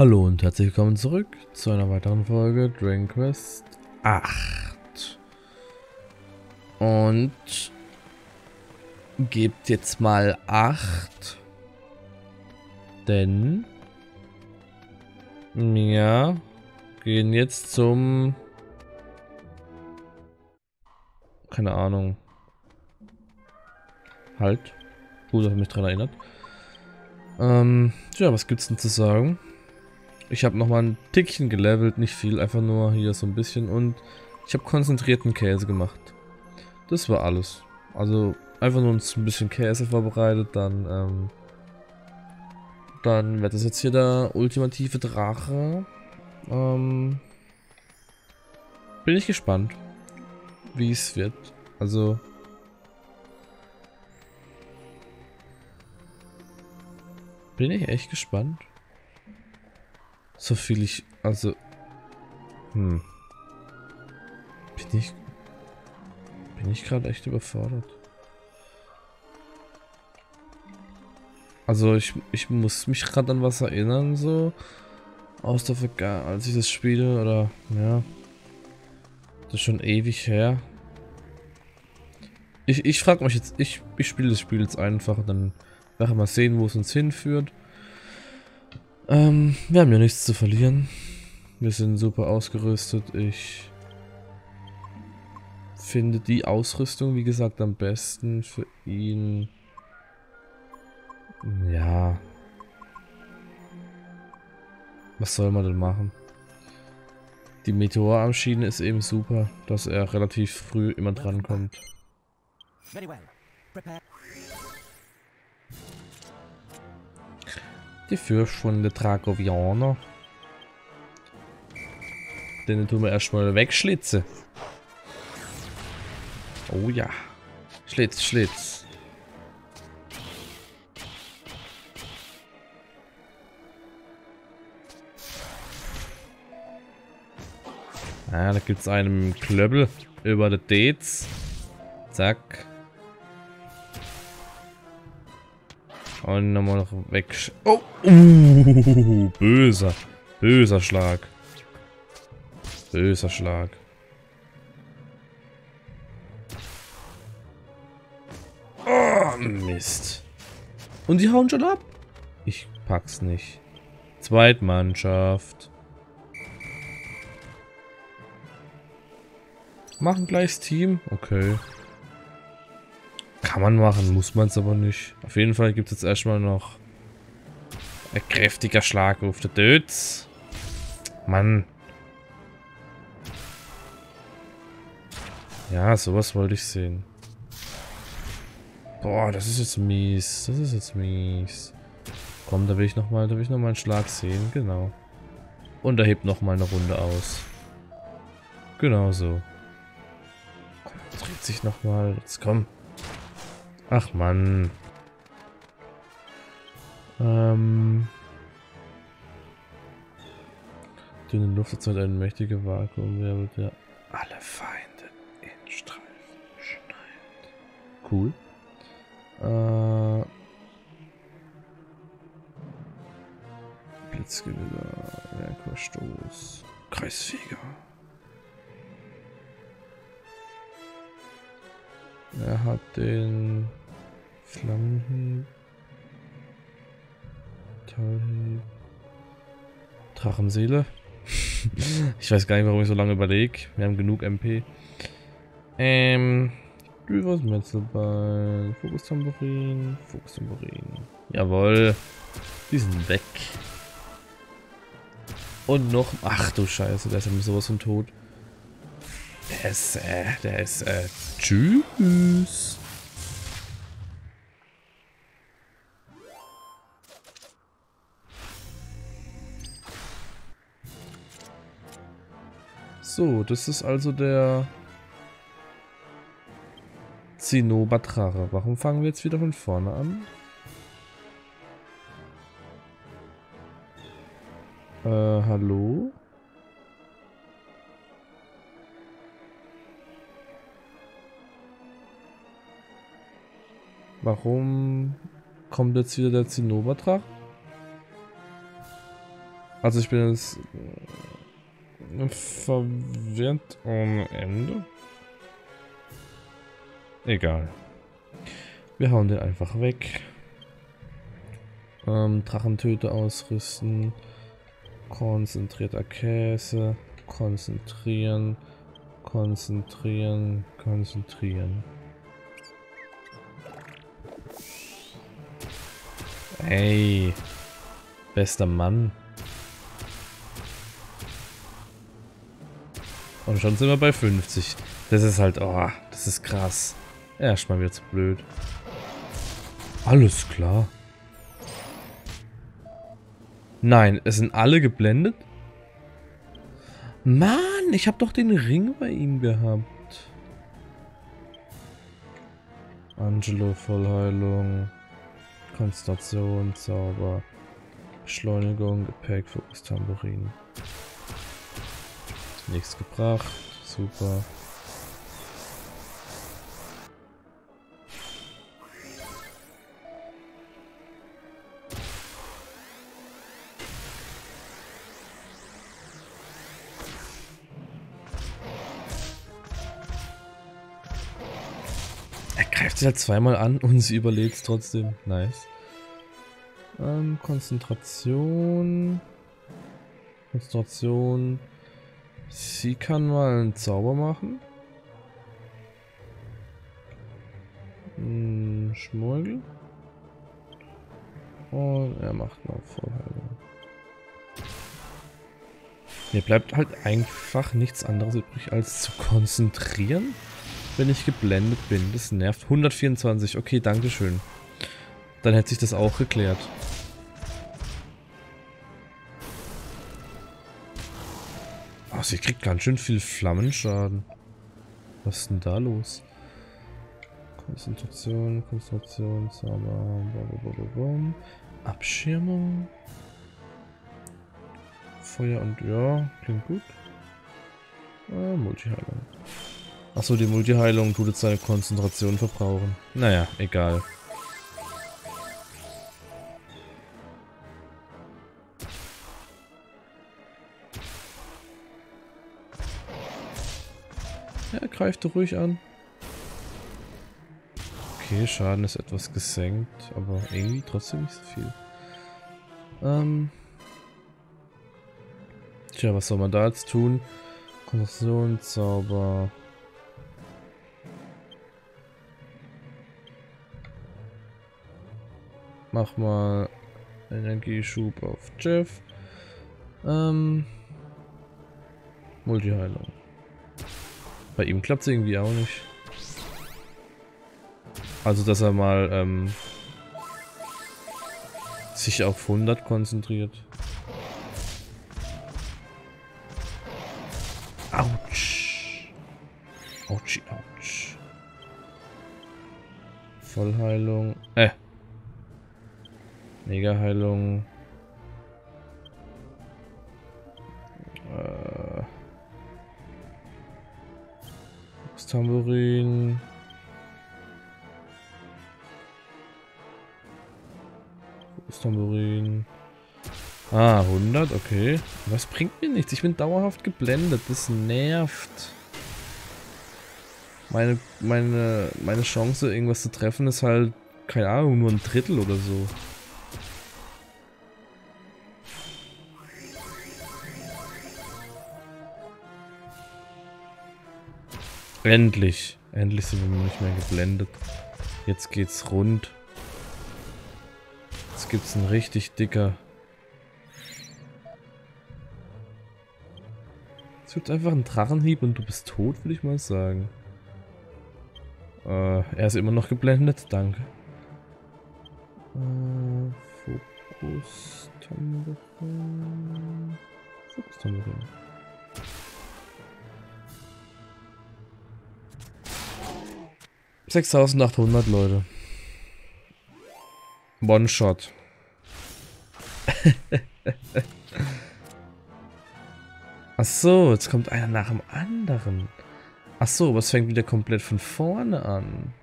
Hallo und herzlich willkommen zurück zu einer weiteren Folge Dragon Quest 8. Und gebt jetzt mal 8, denn wir gehen jetzt zum, keine Ahnung, halt, gut, dass ich mich dran erinnert. Ja, was gibt's denn zu sagen? Ich habe nochmal ein Tickchen gelevelt, nicht viel, einfach nur hier so ein bisschen, und ich habe konzentrierten Käse gemacht. Das war alles. Also einfach nur ein bisschen Käse vorbereitet, dann wird das jetzt hier der ultimative Drache. Bin ich gespannt, wie es wird. Also bin ich echt gespannt. So viel ich, also bin ich gerade echt überfordert. Also ich muss mich gerade an was erinnern, so aus der Vergangenheit, als ich das spiele, oder ja, das ist schon ewig her. Ich frage mich jetzt, ich spiele das Spiel jetzt einfach, dann werden wir mal sehen, wo es uns hinführt. Wir haben ja nichts zu verlieren. Wir sind super ausgerüstet. Ich finde die Ausrüstung, wie gesagt, am besten für ihn. Ja. Was soll man denn machen? Die Meteorarmschiene ist eben super, dass er relativ früh immer drankommt. Die Fürstfunde Dragovianer. Den tun wir erstmal wegschlitzen. Oh ja. Schlitz, Schlitz. Ah, da gibt es einen Klöppel über die Dates. Zack. Und nochmal noch weg. Oh! Böser. Böser Schlag. Böser Schlag. Oh, Mist. Und die hauen schon ab? Ich pack's nicht. Zweitmannschaft. Machen gleichs Team? Okay. Kann man machen, muss man es aber nicht. Auf jeden Fall gibt es jetzt erstmal noch ein kräftiger Schlag auf der Dötz. Mann. Ja, sowas wollte ich sehen. Boah, das ist jetzt mies. Das ist jetzt mies. Komm, da will ich nochmal einen Schlag sehen. Genau. Und er hebt nochmal eine Runde aus. Genau so. Komm, dreht sich nochmal. Jetzt komm. Ach Mann. Dünne Luft erzeugt ein mächtiger Vakuum, der alle Feinde in Streifen schneidet. Cool. Blitzgewitter, Werkverstoß, Kreisfeger. Er hat den Flammenhieb, Metallhieb, Drachenseele. Ich weiß gar nicht, warum ich so lange überlege. Wir haben genug MP. Düvers Metzelbein, Fokus-Tambourin, Fokus-Tambourin. Jawohl. Die sind weg. Und noch. Ach du Scheiße, der ist ja sowas von tot. Der ist, tschüss. So, das ist also der Zinnoberdrache. Warum fangen wir jetzt wieder von vorne an? Hallo? Warum kommt jetzt wieder der Zinnoberdrache? Also ich bin jetzt verwirrt ohne Ende. Egal. Wir hauen den einfach weg. Drachentöter ausrüsten. Konzentrierter Käse. Konzentrieren. Konzentrieren. Konzentrieren. Ey. Bester Mann. Und schon sind wir bei 50. Das ist halt, oh, das ist krass. Erstmal wieder zu blöd. Alles klar. Nein, es sind alle geblendet? Mann, ich habe doch den Ring bei ihm gehabt. Angelo, Vollheilung. Konzentration, Zauber. Beschleunigung, Gepäck, Fokus, Tambourin. Nichts gebracht. Super. Er greift sie halt zweimal an und sie überlebt es trotzdem. Nice. Konzentration. Konzentration. Sie kann mal einen Zauber machen. Schmorgel. Und er macht mal Vollheilung. Mir bleibt halt einfach nichts anderes übrig, als zu konzentrieren, wenn ich geblendet bin. Das nervt. 124. Okay, dankeschön. Dann hätte sich das auch geklärt. Oh, sie kriegt ganz schön viel Flammenschaden. Was ist denn da los? Konzentration, Konzentration, Zauber, Abschirmung. Feuer und ja, klingt gut. Multiheilung. Achso, die Multiheilung tut jetzt seine Konzentration verbrauchen. Naja, egal. Ja, greift doch ruhig an. Okay, Schaden ist etwas gesenkt, aber irgendwie trotzdem nicht so viel. Tja, was soll man da jetzt tun? Konzentration, Zauber. Mach mal Energieschub auf Jeff. Multiheilung. Bei ihm klappt es irgendwie auch nicht. Also, dass er mal sich auf 100 konzentriert. Autsch. Autschi, autsch. Vollheilung. Mega-Heilung. Tambourin. Tambourin. Ah, 100, okay. Das bringt mir nichts. Ich bin dauerhaft geblendet. Das nervt. Meine Chance, irgendwas zu treffen, ist halt, keine Ahnung, nur ein Drittel oder so. Endlich. Endlich sind wir nicht mehr geblendet. Jetzt geht's rund. Jetzt gibt's ein richtig dicker. Es wird einfach ein Drachenhieb und du bist tot, würde ich mal sagen. Er ist immer noch geblendet, danke. Fokus Tambourin. Fokus Tambourin. $6.800, Leute. One-Shot. Achso, jetzt kommt einer nach dem anderen. Achso, aber es fängt wieder komplett von vorne an.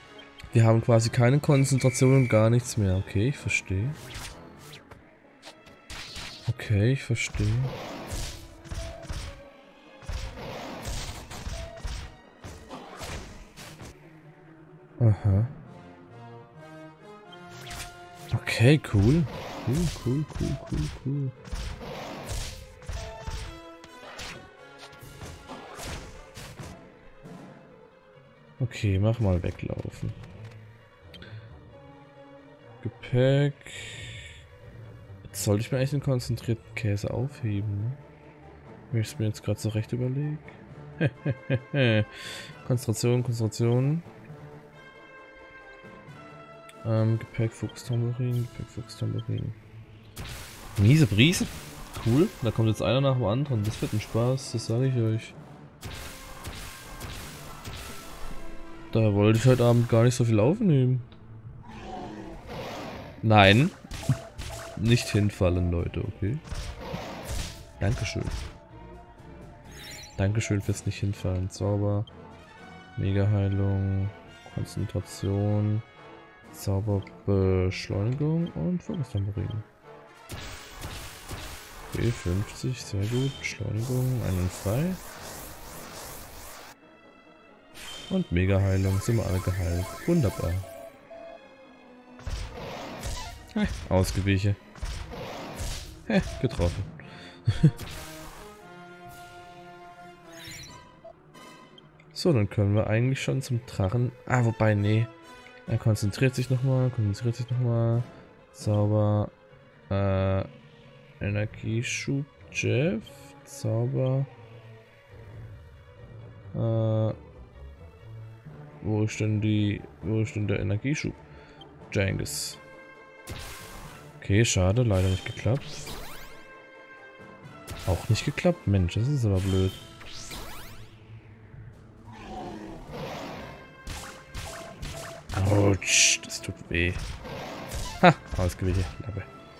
Wir haben quasi keine Konzentration und gar nichts mehr. Okay, ich verstehe. Okay, ich verstehe. Aha. Okay, cool. Cool. Okay, mach mal weglaufen. Gepäck. Jetzt sollte ich mir eigentlich den konzentrierten Käse aufheben, ne? Wenn ich es mir jetzt gerade so recht überlege. Konzentration. Gepäck, Fuchstamburin. Miese Brise. Cool. Da kommt jetzt einer nach dem anderen. Das wird ein Spaß, das sage ich euch. Da wollte ich heute Abend gar nicht so viel aufnehmen. Nein. Nicht hinfallen, Leute, okay? Dankeschön. Dankeschön fürs nicht hinfallen. Zauber. Mega-Heilung. Konzentration. Zauberbeschleunigung und Fokustamburin. Okay, 50, sehr gut. Beschleunigung, einwandfrei. Und Mega-Heilung, sind wir alle geheilt. Wunderbar. Ausgewichen. Getroffen. So, dann können wir eigentlich schon zum Drachen. Ah, wobei, nee. Er konzentriert sich nochmal. Zauber. Energieschub. Jeff. Zauber. Wo ist denn der Energieschub? Jengis. Okay, schade, leider nicht geklappt. Auch nicht geklappt? Mensch, das ist aber blöd. Autsch, das tut weh. Ha, ausgewichen, Lappe.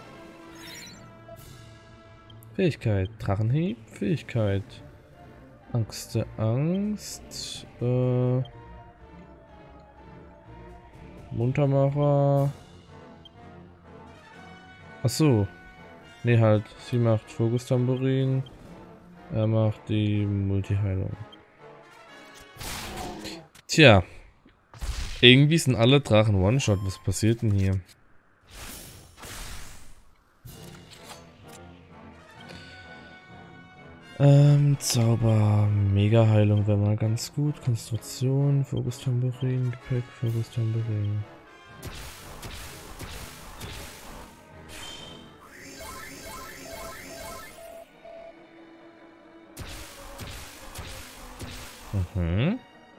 Fähigkeit, Drachenhieb, Fähigkeit. Angst. Muntermacher. Achso. Nee, halt. Sie macht Fokustamburin. Er macht die Multiheilung. Tja. Irgendwie sind alle Drachen One-Shot. Was passiert denn hier? Zauber, Mega-Heilung wäre mal ganz gut. Konstruktion, Fokustamburin, Gepäck, Fokustamburin. Mhm.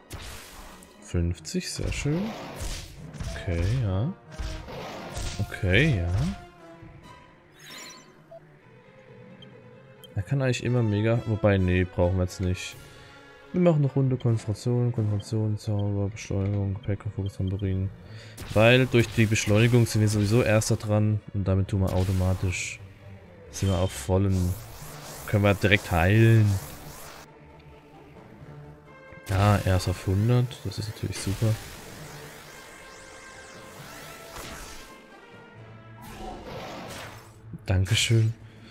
50, sehr schön. Okay, ja. Okay, ja. Er kann eigentlich immer mega... Wobei, nee, brauchen wir jetzt nicht. Wir machen eine Runde Konzentration, Zauber, Beschleunigung, Gepäck und Fokustamburin. Weil durch die Beschleunigung sind wir sowieso erster dran und damit tun wir automatisch... Sind wir auf vollen... Können wir direkt heilen. Ja, erst auf 100. Das ist natürlich super. Dankeschön.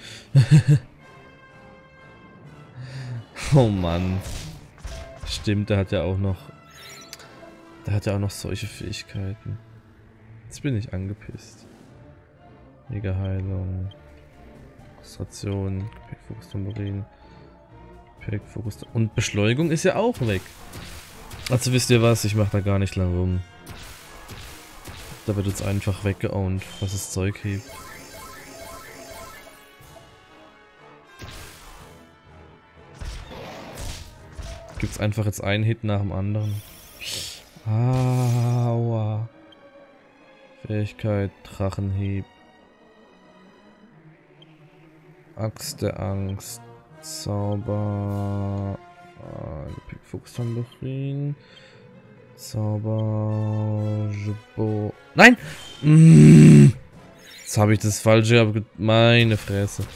Oh Mann. Stimmt, der hat ja auch noch... Der hat ja auch noch solche Fähigkeiten. Jetzt bin ich angepisst. Mega-Heilung. Konzentration. Gepäck, Fokustamburin. Gepäck, Fokus... Und Beschleunigung ist ja auch weg. Also wisst ihr was? Ich mach da gar nicht lang rum. Da wird jetzt einfach weggeowned, was das Zeug hebt. Gibt's einfach jetzt einen Hit nach dem anderen. Aua. Fähigkeit, Drachenhieb. Axt der Angst. Zauber. Fokustamburin. Zauber. Jebo. Nein! Jetzt habe ich das falsche, aber meine Fresse.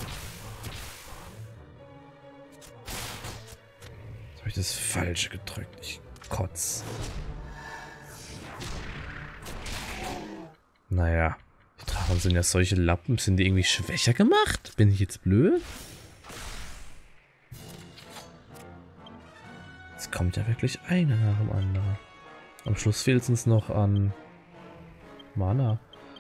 Das Falsche gedrückt. Ich kotz. Naja. Warum sind ja solche Lappen? Sind die irgendwie schwächer gemacht? Bin ich jetzt blöd? Es kommt ja wirklich einer nach dem anderen. Am Schluss fehlt es uns noch an Mana.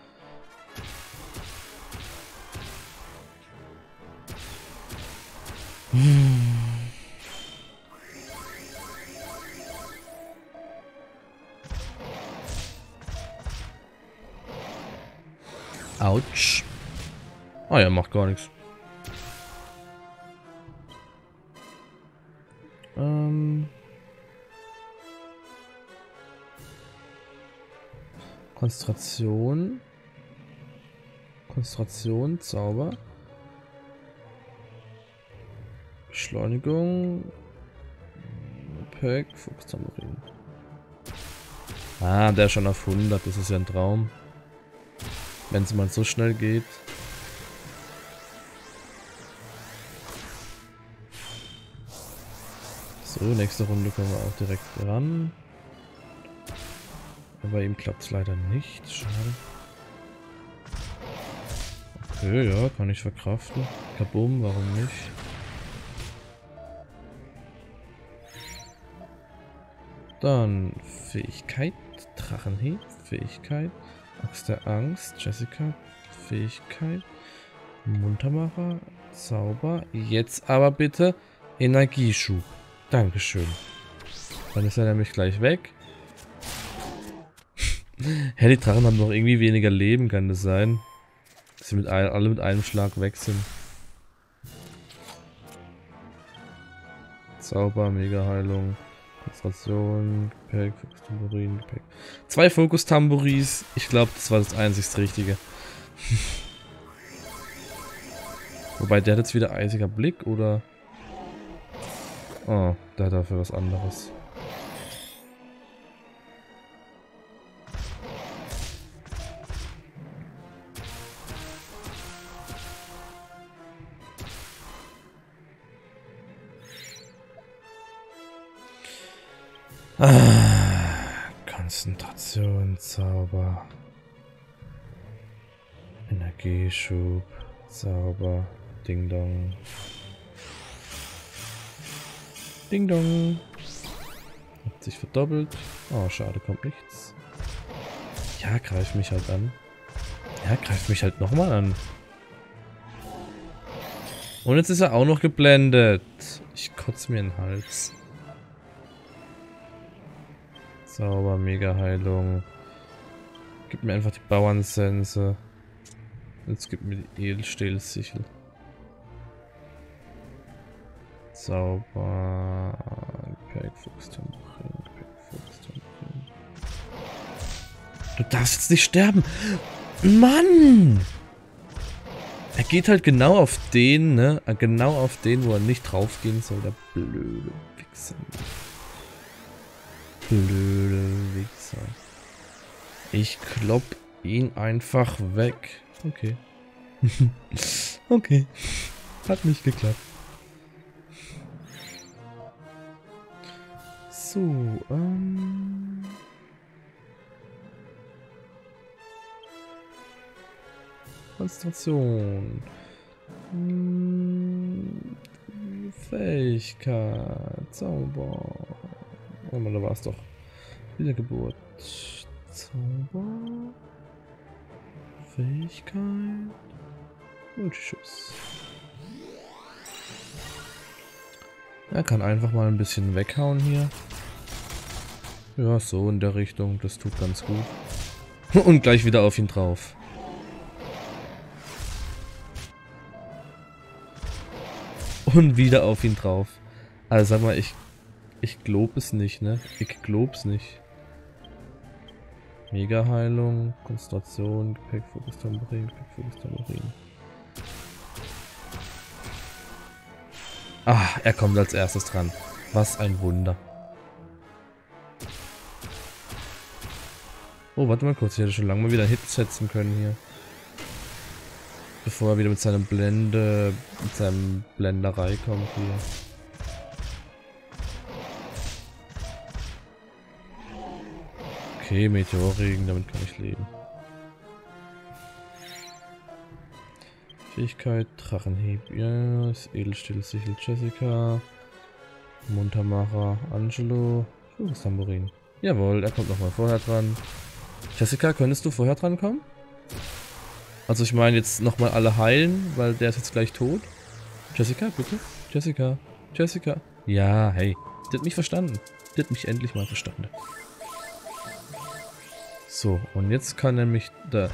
Autsch. Ah ja, macht gar nichts. Konzentration. Konzentration, Zauber. Beschleunigung. Pack, Fuchs, Tambourin. Ah, der ist schon auf 100, das ist ja ein Traum. Wenn es mal so schnell geht. So, nächste Runde kommen wir auch direkt ran. Aber ihm klappt es leider nicht. Schade. Okay, ja, kann ich verkraften. Kabum, warum nicht? Dann Fähigkeit, Drachenhieb, Fähigkeit, Axt der Angst, Jessica, Fähigkeit, Muntermacher, Zauber. Jetzt aber bitte Energieschub. Dankeschön. Dann ist er nämlich gleich weg. Hä, die Drachen haben doch irgendwie weniger Leben, kann das sein? Dass sie alle mit einem Schlag weg sind. Zauber, Mega-Heilung, Konzentration, Gepäck, Fokus-Tambourin, Gepäck. 2 Fokus-Tambouris. Ich glaube, das war das einzigste Richtige. Wobei, der hat jetzt wieder eisiger Blick, oder? Oh, der hat dafür was anderes. Konzentration, Zauber. Energieschub, Zauber, Ding Dong. Ding Dong. Hat sich verdoppelt. Oh, schade, kommt nichts. Ja, greif mich halt an. Ja, greif mich halt nochmal an. Und jetzt ist er auch noch geblendet. Ich kotze mir den Hals. Zauber, Mega-Heilung. Gib mir einfach die Bauernsense. Jetzt gib mir die Edelstählsichel. Zauber. Gepäck, Fuchs-Tambourin, Gepäck, Fuchs-Tambourin. Du darfst jetzt nicht sterben! Mann! Er geht halt genau auf den, ne? Genau auf den, wo er nicht drauf gehen soll. Der blöde Wichser. Blöde Wichser. Ich klopp ihn einfach weg. Okay. Okay. Hat nicht geklappt. So, Konzentration. Fähigkeit. Zauber. Oh Mann, da war es doch. Wiedergeburt. Zauber. Fähigkeit. Und tschüss. Er kann einfach mal ein bisschen weghauen hier. Ja, so in der Richtung. Das tut ganz gut. Und gleich wieder auf ihn drauf. Und wieder auf ihn drauf. Also sag mal, ich glaub es nicht, ne? Ich glaub's nicht. Mega-Heilung, Konzentration, Gepäck, Fokus, Tambourin, Gepäck, Fokus, Tambourin. Ah, er kommt als erstes dran. Was ein Wunder. Oh, warte mal kurz. Ich hätte schon lange mal wieder Hits setzen können hier. Bevor er wieder mit seinem Blenderei kommt hier. Okay, Meteorregen, damit kann ich leben. Fähigkeit, Drachenhieb, yes, Edelstahlsichel Jessica, Muntermacher Angelo, Tambourine. Jawohl, er kommt nochmal vorher dran. Jessica, könntest du vorher dran kommen? Also ich meine jetzt nochmal alle heilen, weil der ist jetzt gleich tot. Jessica, bitte? Jessica, Jessica. Ja, hey, die hat mich verstanden. Die hat mich endlich mal verstanden. So, und jetzt kann nämlich da...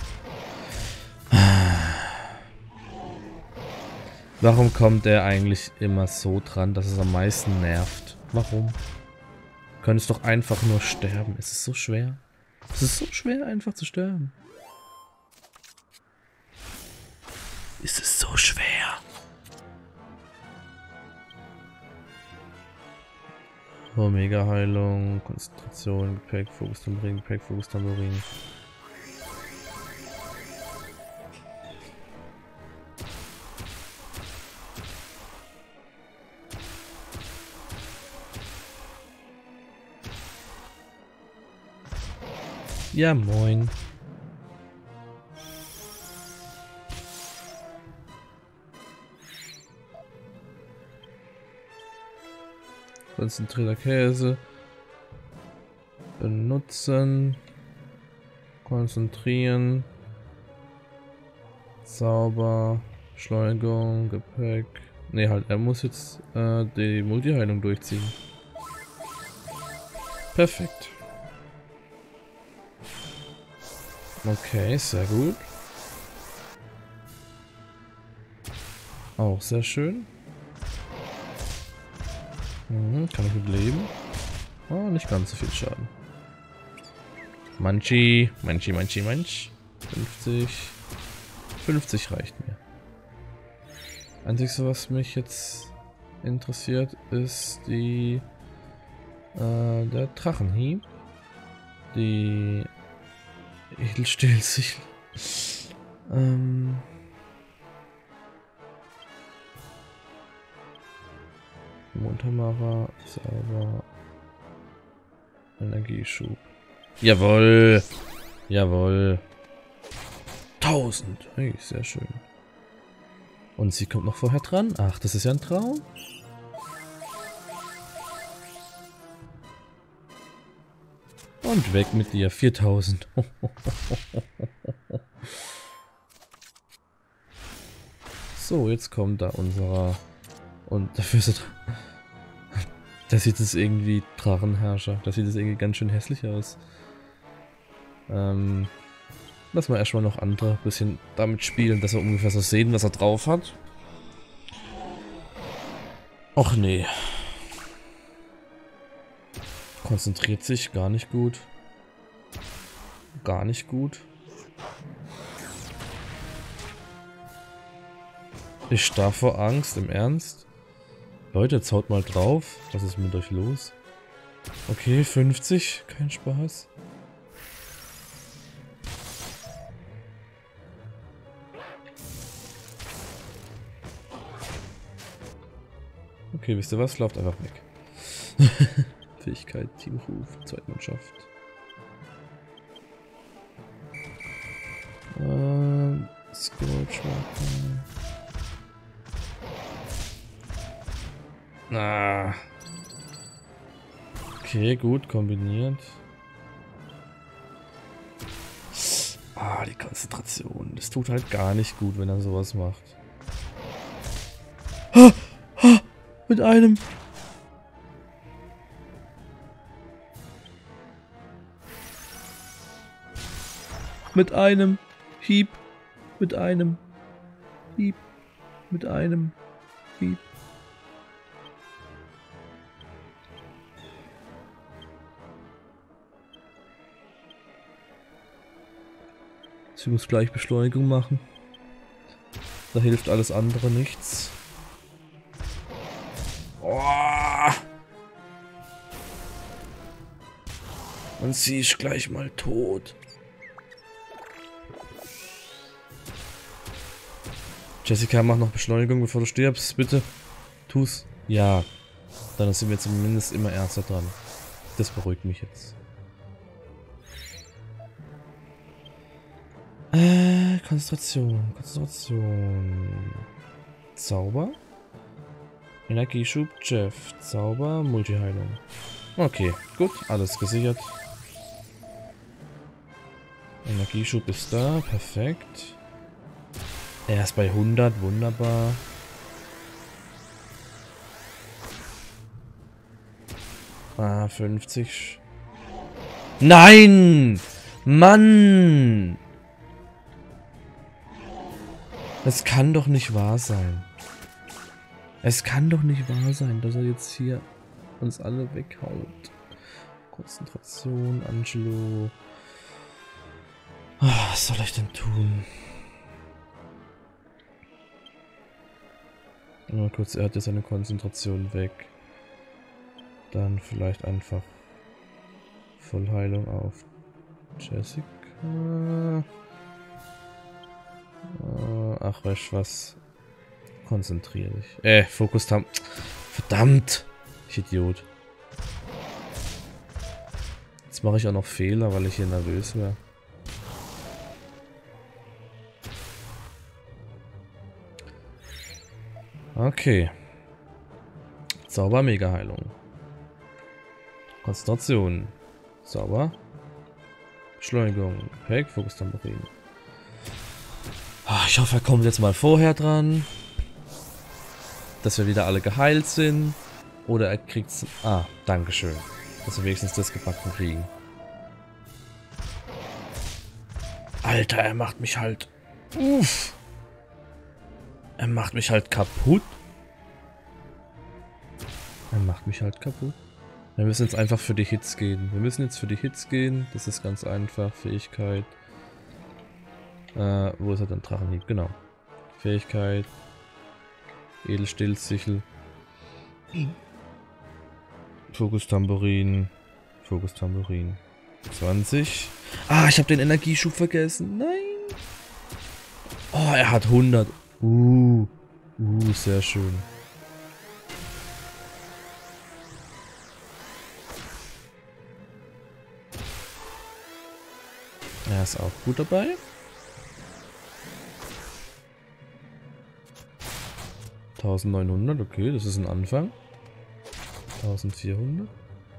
Warum kommt der eigentlich immer so dran, dass es am meisten nervt? Warum? Du könntest doch einfach nur sterben. Es ist so schwer. Es ist so schwer, einfach zu sterben. Es ist so schwer. Omega-Heilung, Konzentration, Gepäck, Fokus-Tambourin, Gepäck, Fokus-Tambourin. Ja, moin. Konzentrierter Käse. Benutzen. Konzentrieren. Zauber. Beschleunigung. Gepäck. Ne, halt, er muss jetzt die Multiheilung durchziehen. Perfekt. Okay, sehr gut. Auch sehr schön. Kann ich mit leben? Oh, nicht ganz so viel Schaden. Manchi. 50. 50 reicht mir. Einzige, was mich jetzt interessiert, ist der Drachenhieb. Die Edelstahlsichel. Muntermacher, Zauber, Energieschub. Jawohl! Jawohl! 1000! Hey, sehr schön. Und sie kommt noch vorher dran. Ach, das ist ja ein Traum. Und weg mit dir. 4000. So, jetzt kommt da unserer. Und dafür ist er. Da sieht es irgendwie Drachenherrscher. Da sieht es irgendwie ganz schön hässlich aus. Lass mal erstmal noch andere bisschen damit spielen, dass wir ungefähr so sehen, was er drauf hat. Och nee. Konzentriert sich, gar nicht gut. Gar nicht gut. Ich starr vor Angst, im Ernst. Leute, jetzt haut mal drauf. Was ist mit euch los? Okay, 50, kein Spaß. Okay, wisst ihr was? Lauft einfach weg. Fähigkeit, Teamruf, Zweitmannschaft. Scourge machen. Ah. Okay, gut, kombiniert. Ah, die Konzentration. Das tut halt gar nicht gut, wenn er sowas macht. Ah, ah, mit einem. Mit einem Hieb. Mit einem Hieb. Mit einem Hieb. Sie muss gleich Beschleunigung machen. Da hilft alles andere nichts. Oh! Und sie ist gleich mal tot. Jessica, mach noch Beschleunigung, bevor du stirbst, bitte. Tu's. Ja. Dann sind wir zumindest immer Erster dran. Das beruhigt mich jetzt. Konzentration. Konzentration. Zauber. Energieschub, Jeff. Zauber, Multiheilung. Okay, gut. Alles gesichert. Energieschub ist da. Perfekt. Er ist bei 100. Wunderbar. Ah, 50. Nein! Mann! Es kann doch nicht wahr sein. Es kann doch nicht wahr sein, dass er jetzt hier uns alle weghaut. Konzentration, Angelo. Was soll ich denn tun? Mal kurz, er hat jetzt seine Konzentration weg. Dann vielleicht einfach Vollheilung auf Jessica. Ach, weißt du was? Konzentriere dich. Fokus haben. Verdammt! Ich Idiot. Jetzt mache ich auch noch Fehler, weil ich hier nervös wäre. Okay. Zauber, Mega-Heilung. Konzentration. Zauber. Beschleunigung. Gepäck, Fokus, Tambourin. Ich hoffe, er kommt jetzt mal vorher dran. Dass wir wieder alle geheilt sind. Oder er kriegt's. Ah, dankeschön. Dass wir wenigstens das gebacken kriegen. Alter, er macht mich halt. Uff. Er macht mich halt kaputt. Er macht mich halt kaputt. Wir müssen jetzt einfach für die Hits gehen. Wir müssen jetzt für die Hits gehen. Das ist ganz einfach. Fähigkeit. Wo ist er denn? Drachenhieb, genau. Fähigkeit. Edelstahlsichel. Fokus Tambourin. Fokus Tambourin. 20. Ah, ich habe den Energieschub vergessen. Nein. Oh, er hat 100. Sehr schön. Er ist auch gut dabei. 1900, okay, das ist ein Anfang. 1400.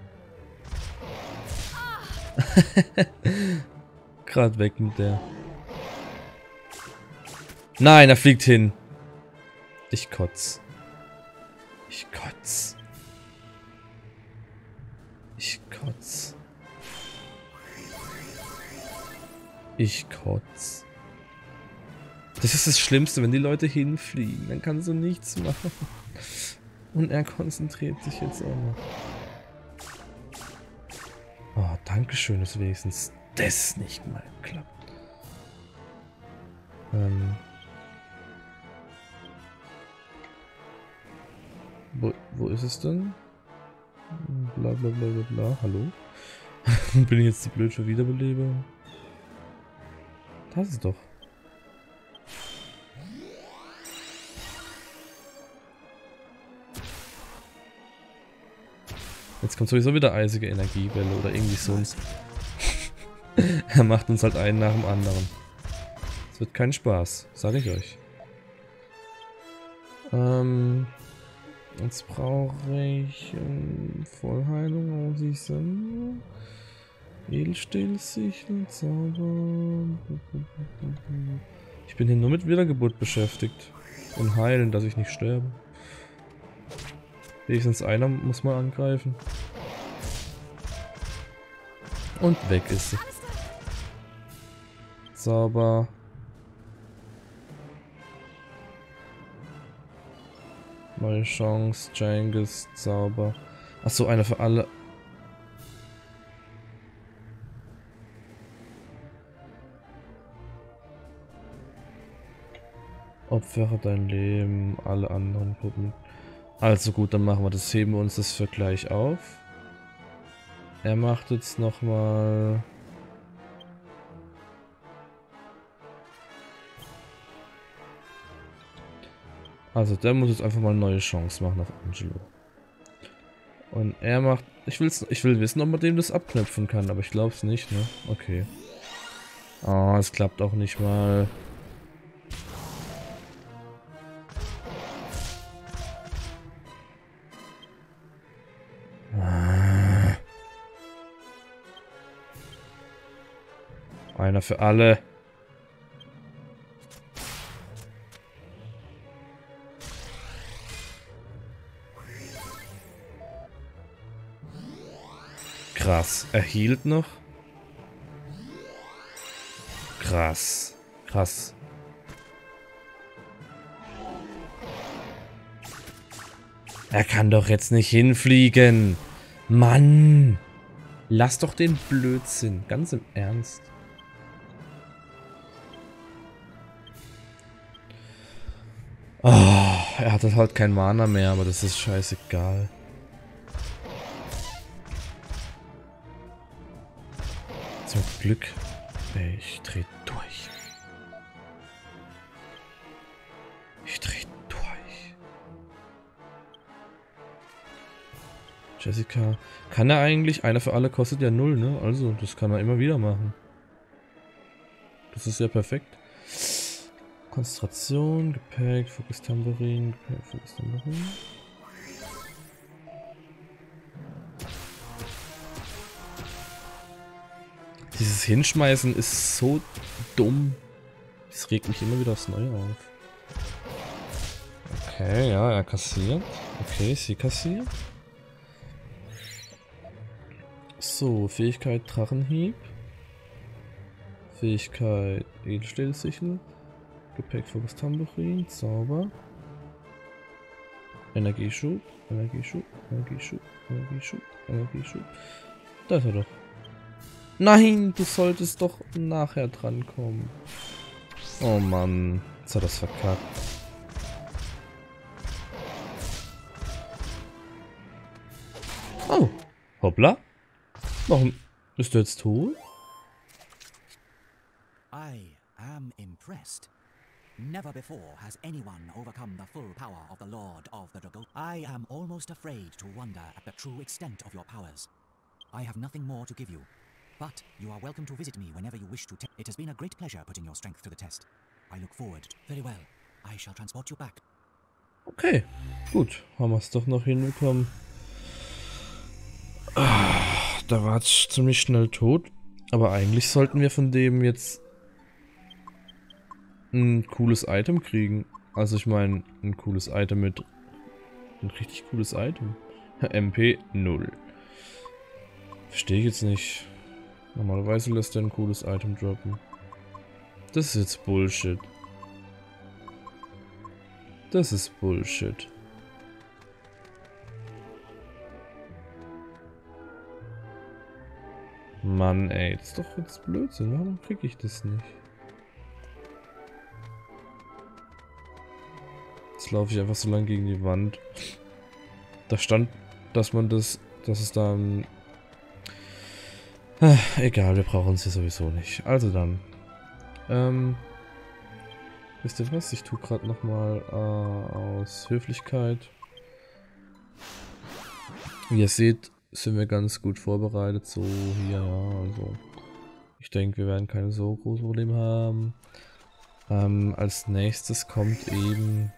Gerade weg mit der. Nein, er fliegt hin. Ich kotz. Ich kotz. Ich kotz. Ich kotz. Das ist das Schlimmste, wenn die Leute hinfliegen. Dann kannst du nichts machen. Und er konzentriert sich jetzt auch noch. Oh, dankeschön, dass wenigstens das nicht mal klappt. Wo ist es denn? Bla bla bla bla bla. Hallo? Bin ich jetzt zu blöd für Wiederbelebung? Das ist doch. Jetzt kommt sowieso wieder eisige Energiewelle oder irgendwie sonst. Er macht uns halt einen nach dem anderen. Es wird kein Spaß, sage ich euch. Jetzt brauche ich Vollheilung, aus ich sage. Edelstahlsichel, Zauber. Ich bin hier nur mit Wiedergeburt beschäftigt. Und heilen, dass ich nicht sterbe. Wenigstens einer muss mal angreifen. Und weg ist sie. Zauber. Neue Chance, Jangis, Zauber. Achso, einer für alle. Opfere dein Leben, alle anderen Puppen. Also gut, dann machen wir das, heben wir uns das für gleich auf. Er macht jetzt nochmal... Also der muss jetzt einfach mal eine neue Chance machen auf Angelo. Und er macht... Ich will wissen, ob man dem das abknöpfen kann, aber ich glaube es nicht, ne? Okay. Oh, es klappt auch nicht mal. Einer für alle. Krass. Er hielt noch. Krass. Krass. Er kann doch jetzt nicht hinfliegen. Mann. Lass doch den Blödsinn. Ganz im Ernst. Oh, er hat halt kein Mana mehr, aber das ist scheißegal. Zum Glück. Ich dreh durch. Ich dreh durch. Jessica. Kann er eigentlich? Einer für alle kostet ja 0, ne? Also, das kann er immer wieder machen. Das ist ja perfekt. Konzentration, Gepäck, Fokus Tambourin, Gepäck, Fokus Tambourin. Dieses Hinschmeißen ist so dumm. Das regt mich immer wieder aufs Neue auf. Okay, ja, er kassiert. Okay, sie kassiert. So, Fähigkeit Drachenhieb. Fähigkeit Edelstählsichel. Gepäck Fokus Tambourin, Zauber. Energieschub, Energieschub, Energieschub, Energieschub, Energieschub. Da ist er doch. Nein, du solltest doch nachher drankommen. Oh Mann, jetzt hat er das verkackt. Oh, hoppla. Warum bist du jetzt tot? I am impressed. Never before has anyone overcome the full power of the Lord of the Dragon. I am almost afraid to wonder at the true extent of your powers. I have nothing more to give you, but you are welcome to visit me whenever you wish to. It has been a great pleasure putting your strength to the test. I look forward. Very well. I shall transport you back. Okay, gut. Haben wir es doch noch hinbekommen. Da war es ziemlich schnell tot. Aber eigentlich sollten wir von dem jetzt ein cooles Item kriegen. Also ich meine, ein cooles Item mit... Ein richtig cooles Item. MP 0. Verstehe ich jetzt nicht. Normalerweise lässt er ein cooles Item droppen. Das ist jetzt Bullshit. Das ist Bullshit. Mann, ey, das ist doch jetzt Blödsinn. Warum krieg ich das nicht? Jetzt laufe ich einfach so lang gegen die Wand. Da stand, dass man das, dass es dann... egal, wir brauchen es ja sowieso nicht. Also dann. Wisst ihr was? Ich tue gerade nochmal aus Höflichkeit. Wie ihr seht, sind wir ganz gut vorbereitet. So hier, ja, also. Ich denke, wir werden keine so großen Probleme haben. Als nächstes kommt eben...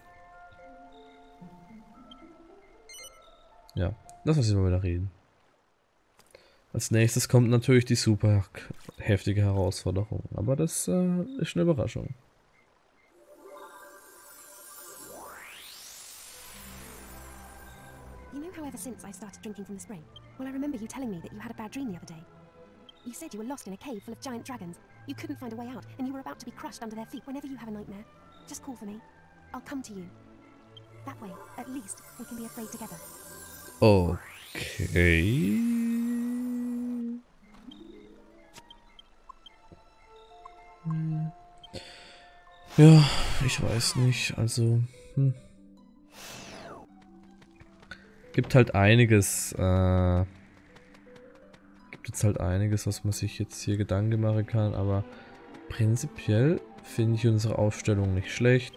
Ja, lass uns mal wieder reden. Als nächstes kommt natürlich die super heftige Herausforderung. Aber das ist eine Überraschung. You know how ever since I started drinking from the spring? Well, I remember you telling me that you had a bad dream the other day. You said you were lost in a cave full of giant dragons. You couldn't find a way out, and you were about to be crushed under their feet. Whenever you have a nightmare, just call for me. I'll come to you. That way, at least, we can be afraid together. Okay. Ja, ich weiß nicht, also... Gibt halt einiges, gibt jetzt halt einiges, was man sich jetzt hier Gedanken machen kann, aber prinzipiell finde ich unsere Aufstellung nicht schlecht,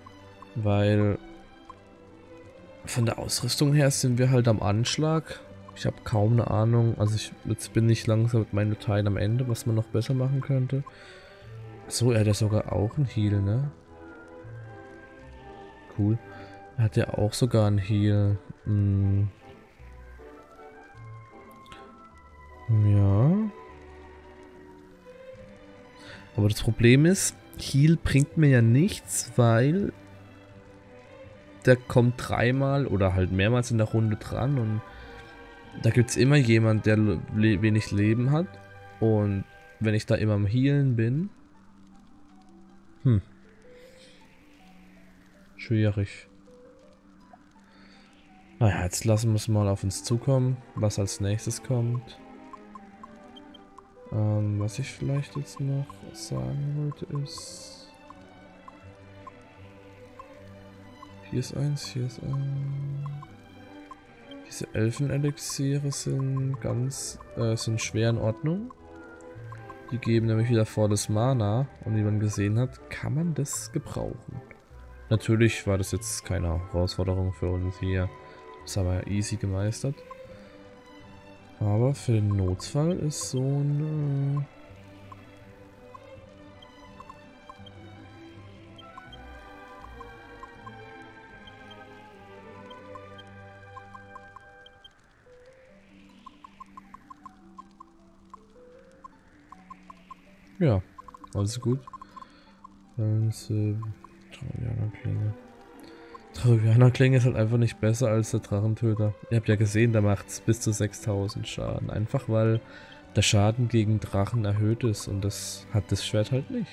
weil von der Ausrüstung her sind wir halt am Anschlag. Ich habe kaum eine Ahnung. Also jetzt bin ich langsam mit meinen Teilen am Ende, was man noch besser machen könnte. So, er hat ja sogar auch einen Heal, ne? Cool. Er hat ja auch sogar einen Heal. Ja. Aber das Problem ist, Heal bringt mir ja nichts, weil der kommt dreimal oder halt mehrmals in der Runde dran und da gibt es immer jemand, der wenig Leben hat und wenn ich da immer am Healen bin, schwierig. Naja, jetzt lassen wir es mal auf uns zukommen, was als nächstes kommt. Was ich vielleicht jetzt noch sagen wollte ist... Hier ist eins, hier ist eins. Diese Elfenelixiere sind sind schwer in Ordnung. Die geben nämlich wieder volles Mana und wie man gesehen hat, kann man das gebrauchen. Natürlich war das jetzt keine Herausforderung für uns hier. Das haben wir ja easy gemeistert. Aber für den Notfall ist so ein... Ja, alles gut. Travianer-Klinge. Travianer-Klinge ist halt einfach nicht besser als der Drachentöter. Ihr habt ja gesehen, da macht es bis zu 6000 Schaden. Einfach weil der Schaden gegen Drachen erhöht ist und das hat das Schwert halt nicht.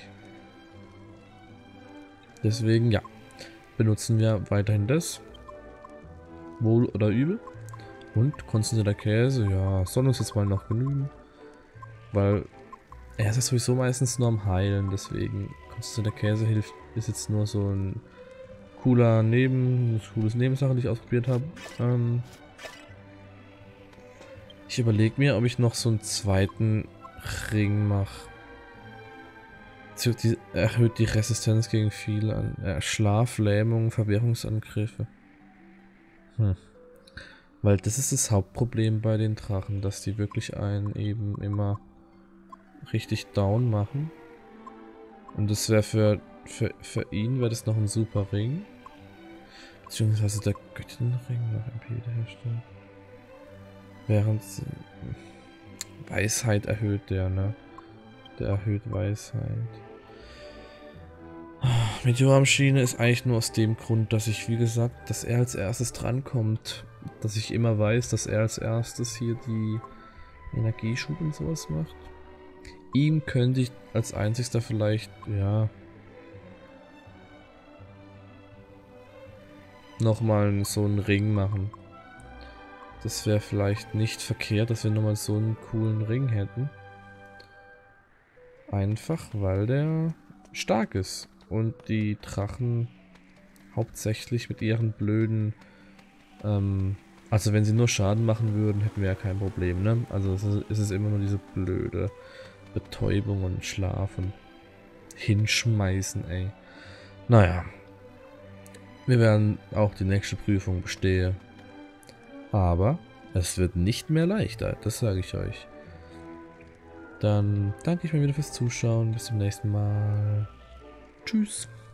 Deswegen, ja, benutzen wir weiterhin das. Wohl oder übel. Und konzentrierter Käse, ja, soll uns jetzt mal noch genügen. Weil er ist ja sowieso meistens nur am Heilen, deswegen konzentrierter Käse hilft, ist jetzt nur so ein cooles Nebensache, die ich ausprobiert habe. Ich überlege mir, ob ich noch so einen zweiten Ring mache. Erhöht die Resistenz gegen viele Schlaf, Lähmung, Verwirrungsangriffe. Weil das ist das Hauptproblem bei den Drachen, dass die wirklich einen eben immer richtig down machen. Und das wäre für ihn wäre das noch ein super Ring. Beziehungsweise der Göttinring noch MP herstellt. Während Weisheit erhöht der, ne? Der erhöht Weisheit. Meteormaschine ist eigentlich nur aus dem Grund, dass ich, wie gesagt, dass er als erstes drankommt. Dass ich immer weiß, dass er als erstes hier die Energieschub und sowas macht. Ihm könnte ich als einzigster vielleicht, ja, nochmal so einen Ring machen. Das wäre vielleicht nicht verkehrt, dass wir nochmal so einen coolen Ring hätten. Einfach, weil der stark ist. Und die Drachen hauptsächlich mit ihren blöden... also wenn sie nur Schaden machen würden, hätten wir ja kein Problem, ne? Also es ist immer nur diese blöde Betäubung und Schlaf und Hinschmeißen, ey. Naja. Wir werden auch die nächste Prüfung bestehen. Aber es wird nicht mehr leichter, das sage ich euch. Dann danke ich mal wieder fürs Zuschauen. Bis zum nächsten Mal. Tschüss.